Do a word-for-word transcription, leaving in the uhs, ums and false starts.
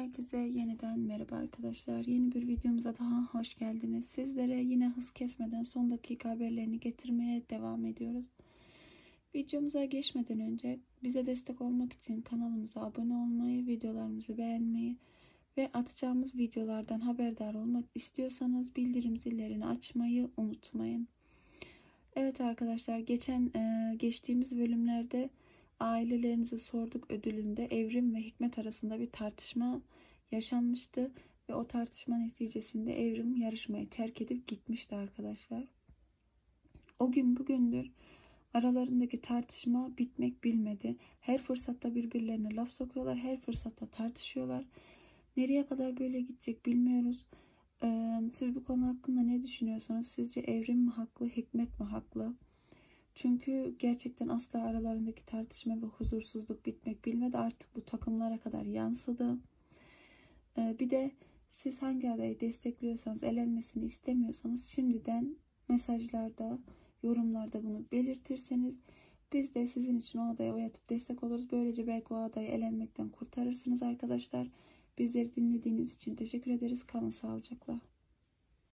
Herkese yeniden merhaba arkadaşlar. Yeni bir videomuza daha hoş geldiniz. Sizlere yine hız kesmeden son dakika haberlerini getirmeye devam ediyoruz. Videomuza geçmeden önce bize destek olmak için kanalımıza abone olmayı, videolarımızı beğenmeyi ve atacağımız videolardan haberdar olmak istiyorsanız bildirim zillerini açmayı unutmayın. Evet arkadaşlar, geçen e, geçtiğimiz bölümlerde ailelerinizi sorduk ödülünde Evrim ve Hikmet arasında bir tartışma yaşanmıştı ve o tartışma neticesinde Evrim yarışmayı terk edip gitmişti arkadaşlar. O gün bugündür aralarındaki tartışma bitmek bilmedi. Her fırsatta birbirlerine laf sokuyorlar, her fırsatta tartışıyorlar. Nereye kadar böyle gidecek bilmiyoruz. Ee, siz bu konu hakkında ne düşünüyorsanız, sizce Evrim mi haklı, Hikmet mi haklı? Çünkü gerçekten asla aralarındaki tartışma ve huzursuzluk bitmek bilmedi. Artık bu takımlara kadar yansıdı. Ee, bir de siz hangi adayı destekliyorsanız, elenmesini istemiyorsanız şimdiden mesajlarda, yorumlarda bunu belirtirseniz biz de sizin için o adaya oy atıp destek oluruz. Böylece belki o adayı elenmekten kurtarırsınız arkadaşlar. Bizleri dinlediğiniz için teşekkür ederiz. Kalın sağlıcakla.